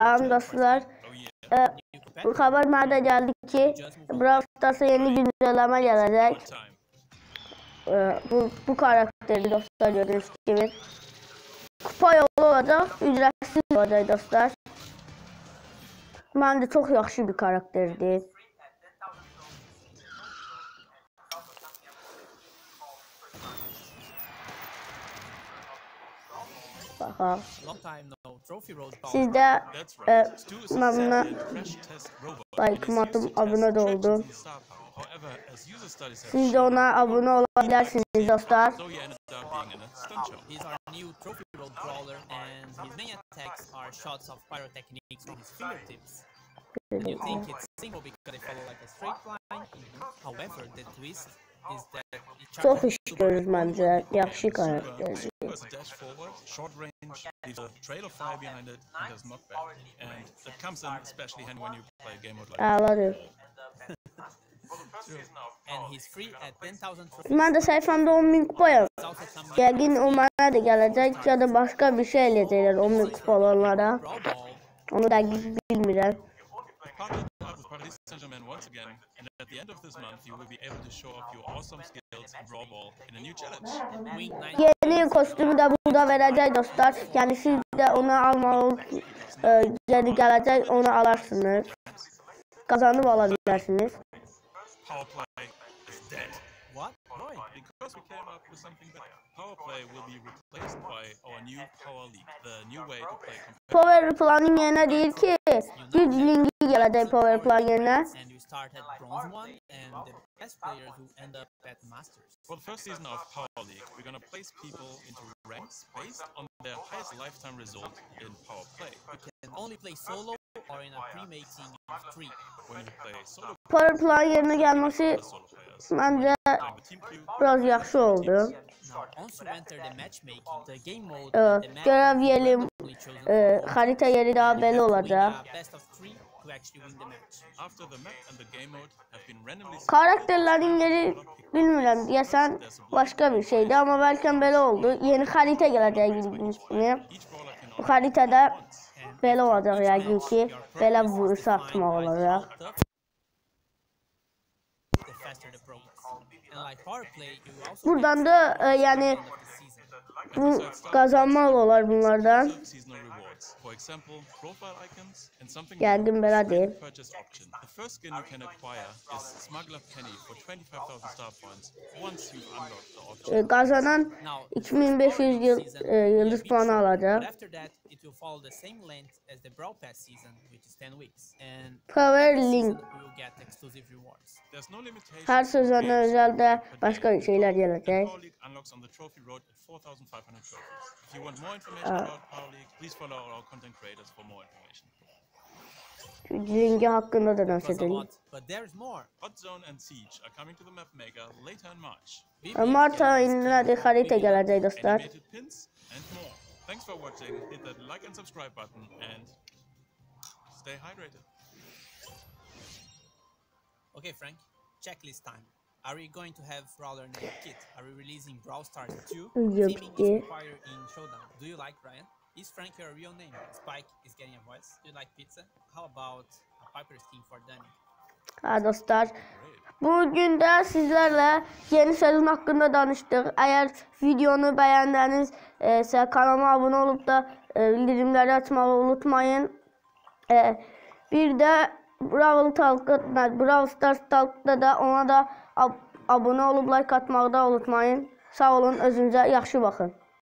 Salam dostlar. Bu xəbər mənə də gəldi ki, Brawl Stars'a yeni güncelleme gələcək. Bu karakteri dostlar gördüğünüz gibi. Kupa yolu olacaq, ücretsiz olacaq dostlar. Məncə çox yaxşı bir karakterdir. Baxa. Siz də mənimlə like atım, abunə də olun. Siz də ona abunə ola bilərsiniz dostlar. You think it's simple because they follow like a straight line. However, the twist is that çok iş görür bence. Yaxşı karakter. Short range, leaves a trail of fire behind it, and does knockback. And that comes in especially handy when you play a game mode like Ağladı. And he's free at 10,000. Mən də səhifəmdə 10.000 kupayım. Yəqin o mənə də gələcək ya da başqa bir şey eləyəcəklər 10.000 kupalarlara. Onu dəqiq bilmirəm. Ladies and gentlemen, once again, and at the end of this month, you will be able to show off your awesome skills in Brawl Ball in a new challenge. Yeni kostümü de burada verəcək dostlar. Yəni siz də onu almalı, yeni gələcək, onu alarsınız. Kazanıb ala bilərsiniz. Power play is dead. What? Why? Because we came up with something better. Power play will be replaced by our new Power League, the new way to play. Power Play'in yerine değil ki, bir linki gələcək Power Play yerine. And you start at Bronze 1 and the best players who end up at Masters. For the first season of Power League, we're going to place people into ranks based on their highest lifetime result in Power Play. You can only play solo or in a pre-made team of 3. When you play solo, Power Play yerine gəlməsi solo players, məncə playing the team queue, biraz yaxşı oldu. Now, once you enter the matchmaking, the game mode, the map Görev yeri, only chosen harita yeri daha belli olacaq. best of 3 to actually win the match. after the map and the game mode have been randomly Karakterlerin yeri bilmirəm deyəsən başqa bir şeydi ama bəlkə belə oldu. Yeni harita gələcək bildiyiniz kimi. each brawler can Bu haritada belə olacaq yəqin ki, belə vuruş atmaq olacaq. The faster the progress. And like power play, you also Buradan da yəni get the season. bu kazanmaq olar bunlardan. seasonal rewards. For example, profile icons and something Gəldim belə deyim. purchase option. The first skin you can acquire is Smuggler Penny for 25,000 star points once you've unlocked the option. Kazanan Now, 2500 yıldız puanı alacaq. but after that, it will follow the same length as the Brawl Pass season, which is 10 weeks. And Power this Link. season, we will get exclusive rewards. There's no limitation. Her sezona özel de başka şeyler gelecek. Power League unlocks on the trophy road at 4,500 trophies. If you want more information about Power League, please follow our content creators for more information. Linki hakkında da It was a bahsedelim. lot, but there's more. Hot Zone and Siege are coming to the map maker later in March. Mart ayında da harita gelecek dostlar. Animated pins and more. Thanks for watching. Hit that like and subscribe button and stay hydrated. Okay, Frank, checklist time. Are we going to have Brawler named Kit? Are we releasing Brawl Stars 2? Yok Teaming ki. is required in Showdown. Do you like Ryan? Is Frank your real name? Spike is getting a voice. Do you like pizza? How about a Piper's team for Danny? Ha dostlar. Bugün de sizlerle yeni sezon hakkında danıştık. Eğer videonu beğendinizse kanalıma abone olup da bildirimleri açmayı unutmayın. Bir de Brawl Stars Talk'ta da ona da abone olup like atmayı da unutmayın. Sağ olun, özünüzə yaxşı baxın.